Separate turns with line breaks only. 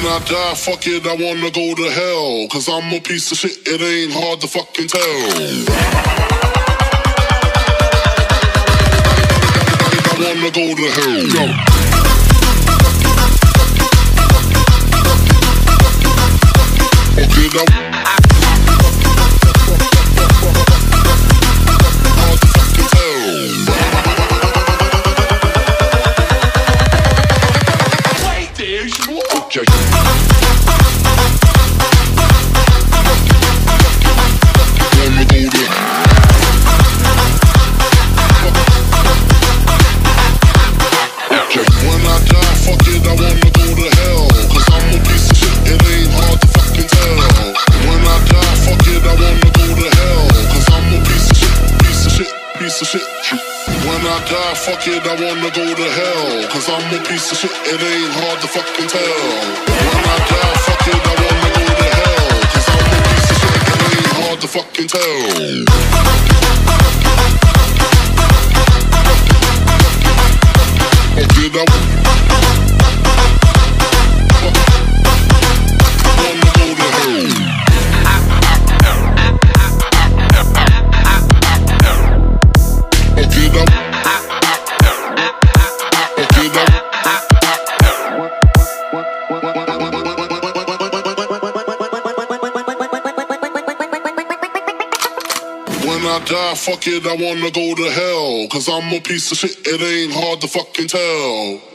I die, fuck it, I wanna go to hell. Cause I'm a piece of shit, it ain't hard to fucking tell. I wanna go to hell. Yo. Fuck it, hard to fucking tell. Wait, there's more. Okay. Fuck it, I wanna go to hell. Cause I'm a piece of shit, it ain't hard to fucking tell. When I die, fuck it, I wanna go to hell. Cause I'm a piece of shit, it ain't hard to fucking tell. Fuck it, I wanna go to hell. When I die, fuck it, I wanna go to hell. Cause I'm a piece of shit, it ain't hard to fucking tell.